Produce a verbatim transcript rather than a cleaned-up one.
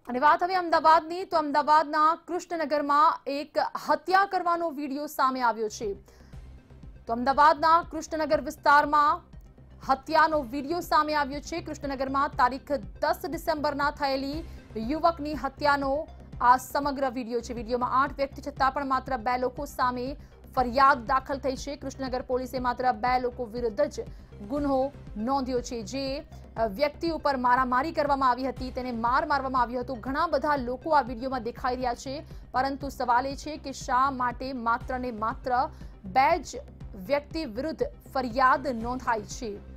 અને વાત હવે અમદાવાદની તો અમદાવાદના કૃષ્ણનગરમાં એક હત્યા કરવાનો વિડીયો સામે આવ્યો છે। તો અમદાવાદના કૃષ્ણનગર વિસ્તારમાં હત્યાનો વિડીયો સામે આવ્યો છે। કૃષ્ણનગરમાં તારીખ દસ ડિસેમ્બરના થયેલી યુવકની હત્યાનો આ સમગ્ર વિડીયો છે। વિડીયોમાં આઠ વ્યક્તિ છતાં પણ માત્ર બે લોકો સામે ફરિયાદ દાખલ થઈ છે। કૃષ્ણનગર પોલીસે માત્ર બે લોકો વિરુદ્ધ જ ગુનો નોંધ્યો છે। જે વ્યક્તિ ઉપર મારામારી કરવામાં આવી હતી તેને માર મારવામાં આવ્યો હતો। ઘણા બધા લોકો આ વિડીયોમાં દેખાઈ રહ્યા છે, પરંતુ સવાલ એ છે કે શા માટે માત્ર ને માત્ર બે જ વ્યક્તિ વિરુદ્ધ ફરિયાદ નોંધાઈ છે।